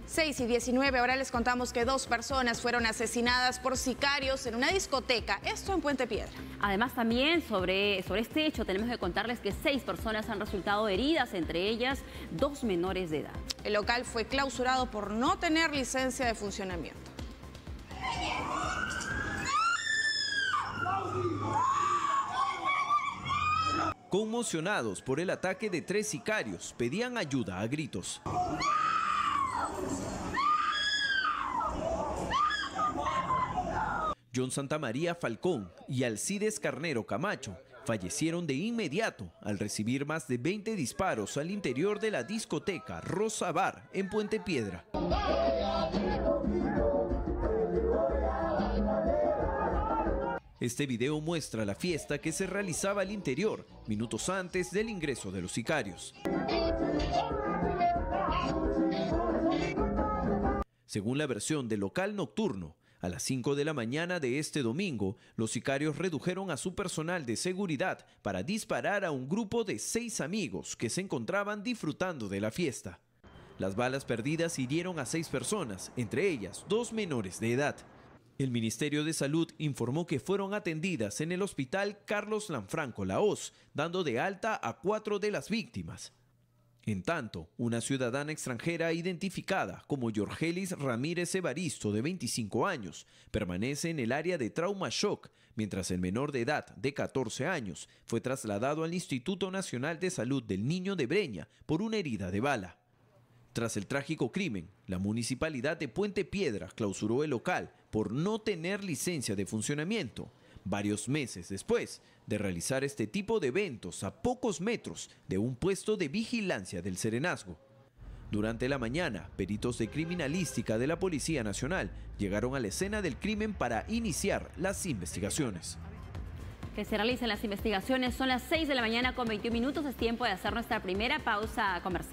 6:19, ahora les contamos que 2 personas fueron asesinadas por sicarios en una discoteca, esto en Puente Piedra. Además también sobre este hecho tenemos que contarles que 6 personas han resultado heridas, entre ellas 2 menores de edad. El local fue clausurado por no tener licencia de funcionamiento. Conmocionados por el ataque de 3 sicarios, pedían ayuda a gritos. John Santamaría Falcón y Alcides Carnero Camacho fallecieron de inmediato al recibir más de 20 disparos al interior de la discoteca Rosa Bar en Puente Piedra. Este video muestra la fiesta que se realizaba al interior, minutos antes del ingreso de los sicarios. Según la versión del local nocturno, a las 5 de la mañana de este domingo, los sicarios redujeron a su personal de seguridad para disparar a un grupo de 6 amigos que se encontraban disfrutando de la fiesta. Las balas perdidas hirieron a 6 personas, entre ellas 2 menores de edad. El Ministerio de Salud informó que fueron atendidas en el hospital Carlos Lanfranco Lahoz, dando de alta a 4 de las víctimas. En tanto, una ciudadana extranjera identificada como Yorgelis Ramírez Evaristo, de 25 años, permanece en el área de trauma shock, mientras el menor de edad, de 14 años, fue trasladado al Instituto Nacional de Salud del Niño de Breña por una herida de bala. Tras el trágico crimen, la municipalidad de Puente Piedra clausuró el local por no tener licencia de funcionamiento, varios meses después de realizar este tipo de eventos a pocos metros de un puesto de vigilancia del Serenazgo. Durante la mañana, peritos de criminalística de la Policía Nacional llegaron a la escena del crimen para iniciar las investigaciones. Que se realicen las investigaciones, son las 6 de la mañana con 21 minutos, es tiempo de hacer nuestra primera pausa comercial.